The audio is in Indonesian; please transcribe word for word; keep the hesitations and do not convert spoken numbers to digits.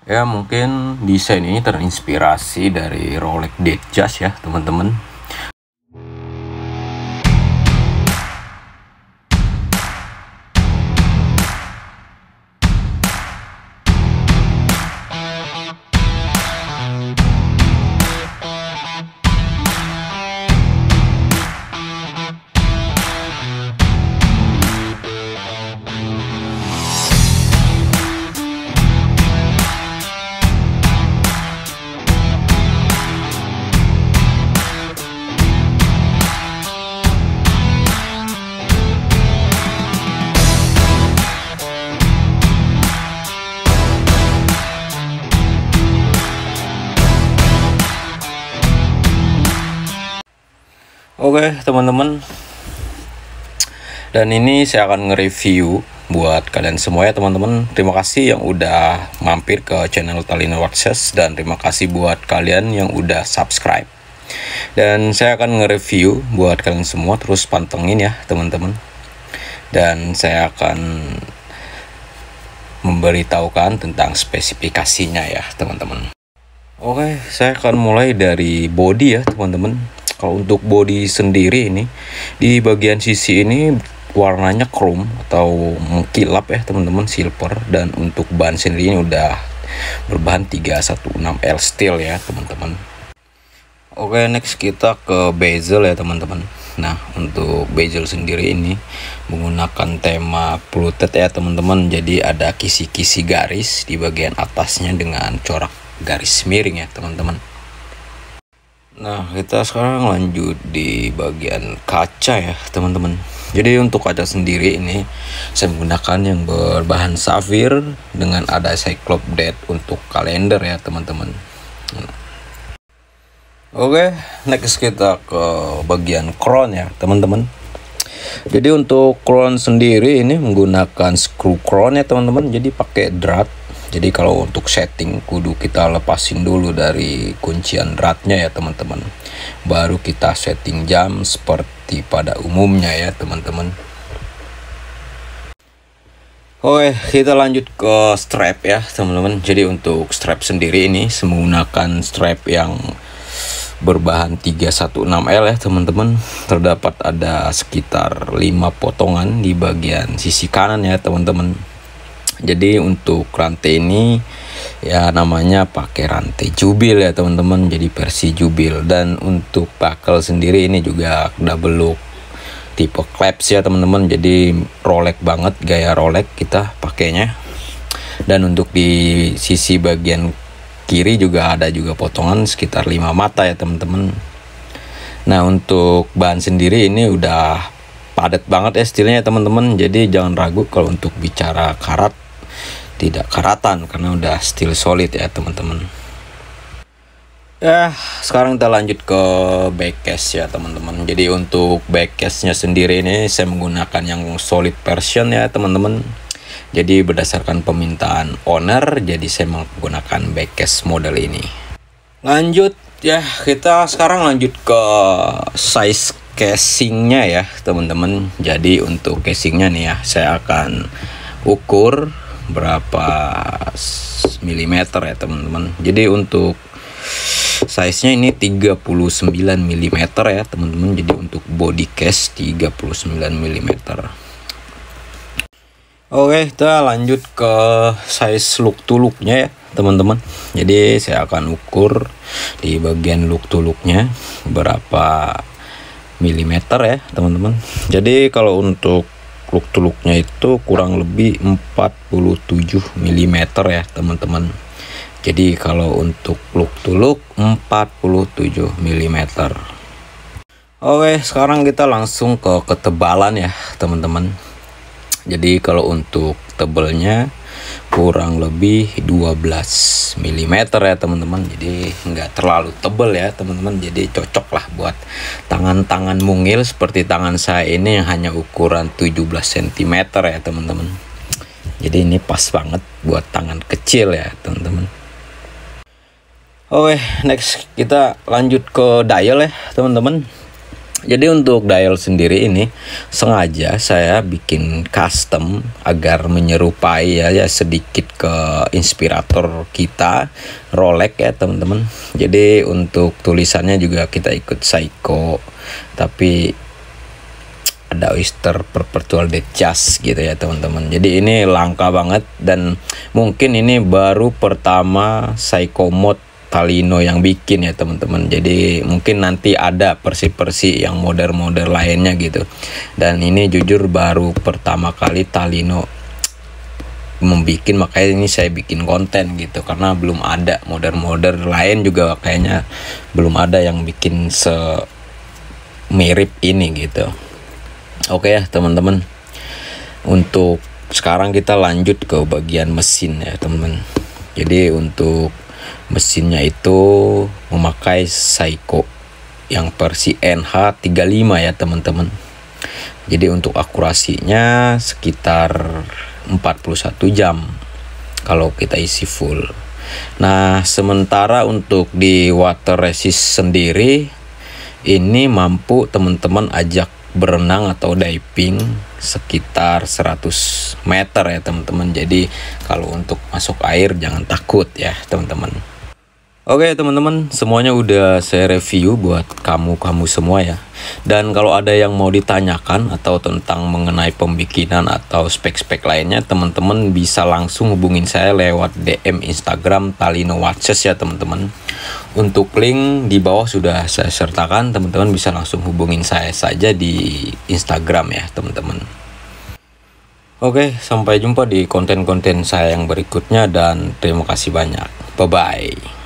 Ya mungkin desain ini terinspirasi dari Rolex Datejust ya teman-teman. Oke teman-teman, dan ini saya akan nge-review buat kalian semua ya teman-teman. Terima kasih yang udah mampir ke channel Talina Watches, dan terima kasih buat kalian yang udah subscribe. Dan saya akan nge-review buat kalian semua, terus pantengin ya teman-teman. Dan saya akan memberitahukan tentang spesifikasinya ya teman-teman. Oke, saya akan mulai dari body ya teman-teman. Kalau untuk body sendiri ini, di bagian sisi ini warnanya chrome atau mengkilap ya teman-teman, silver. Dan untuk ban sendiri ini udah berbahan tiga satu enam L steel ya teman-teman. Oke, next kita ke bezel ya teman-teman. Nah, untuk bezel sendiri ini menggunakan tema fluted ya teman-teman. Jadi ada kisi-kisi garis di bagian atasnya dengan corak garis miring ya teman-teman. Nah, kita sekarang lanjut di bagian kaca ya teman-teman. Jadi untuk kaca sendiri ini saya menggunakan yang berbahan safir dengan ada cyclop date untuk kalender ya teman-teman. Nah. Oke, next kita ke bagian crown ya teman-teman. Jadi untuk crown sendiri ini menggunakan screw crown ya teman-teman. Jadi pakai drat. Jadi kalau untuk setting kudu kita lepasin dulu dari kuncian dratnya ya teman-teman. Baru kita setting jam seperti pada umumnya ya teman-teman. Oke, kita lanjut ke strap ya teman-teman. Jadi untuk strap sendiri ini menggunakan strap yang berbahan tiga satu enam L ya teman-teman. Terdapat ada sekitar lima potongan di bagian sisi kanan ya teman-teman. Jadi untuk rantai ini ya namanya pakai rantai jubil ya teman-teman, jadi versi jubil. Dan untuk buckle sendiri ini juga double loop tipe clasp ya teman-teman, jadi Rolex banget, gaya Rolex kita pakainya. Dan untuk di sisi bagian kiri juga ada juga potongan sekitar lima mata ya teman-teman. Nah, untuk bahan sendiri ini udah padat banget ya stilnya teman-teman, jadi jangan ragu kalau untuk bicara karat, tidak karatan karena udah steel solid ya teman-teman. Ya, sekarang kita lanjut ke back case ya teman-teman. Jadi untuk back case nya sendiri ini saya menggunakan yang solid version ya teman-teman. Jadi berdasarkan permintaan owner, jadi saya menggunakan back case model ini. Lanjut ya, kita sekarang lanjut ke size casingnya ya teman-teman. Jadi untuk casingnya nih ya, saya akan ukur berapa milimeter ya teman-teman. Jadi untuk size nya ini tiga puluh sembilan milimeter ya teman-teman. Jadi untuk body case tiga puluh sembilan milimeter. Oke, kita lanjut ke size look to looknya ya teman-teman. Jadi saya akan ukur di bagian look to looknya berapa milimeter ya teman-teman. Jadi kalau untuk look to looknya itu kurang lebih empat puluh tujuh milimeter ya teman-teman. Jadi kalau untuk look to look empat puluh tujuh milimeter. Oke, sekarang kita langsung ke ketebalan ya teman-teman. Jadi kalau untuk tebelnya kurang lebih dua belas milimeter ya teman-teman. Jadi nggak terlalu tebel ya teman-teman, jadi cocok lah buat tangan-tangan mungil seperti tangan saya ini yang hanya ukuran tujuh belas sentimeter ya teman-teman. Jadi ini pas banget buat tangan kecil ya teman-teman. Oke, next kita lanjut ke dial ya teman-teman. Jadi untuk dial sendiri ini sengaja saya bikin custom agar menyerupai ya, ya sedikit ke inspirator kita Rolex ya teman-teman. Jadi untuk tulisannya juga kita ikut Seiko, tapi ada Oyster Perpetual Detach gitu ya teman-teman. Jadi ini langka banget dan mungkin ini baru pertama Seiko Mode Talino yang bikin ya teman-teman. Jadi mungkin nanti ada Persi-Persi yang model-model lainnya gitu. Dan ini jujur baru pertama kali Talino membikin, makanya ini saya bikin konten gitu, karena belum ada model-model lain juga kayaknya belum ada yang bikin semirip ini gitu. Oke ya teman-teman. Untuk sekarang kita lanjut ke bagian mesin ya teman-teman. Jadi untuk mesinnya itu memakai Seiko yang versi N H tiga puluh lima ya teman-teman. Jadi untuk akurasinya sekitar empat puluh satu jam kalau kita isi full. Nah, sementara untuk di water resist sendiri ini mampu teman-teman ajak berenang atau diving sekitar seratus meter ya teman-teman. Jadi kalau untuk masuk air jangan takut ya teman-teman. Oke teman-teman, semuanya udah saya review buat kamu-kamu semua ya. Dan kalau ada yang mau ditanyakan atau tentang mengenai pembikinan atau spek-spek lainnya, teman-teman bisa langsung hubungin saya lewat D M Instagram Talino Watches ya teman-teman. Untuk link di bawah sudah saya sertakan, teman-teman bisa langsung hubungin saya saja di Instagram ya teman-teman. Oke, sampai jumpa di konten-konten saya yang berikutnya dan terima kasih banyak. Bye-bye.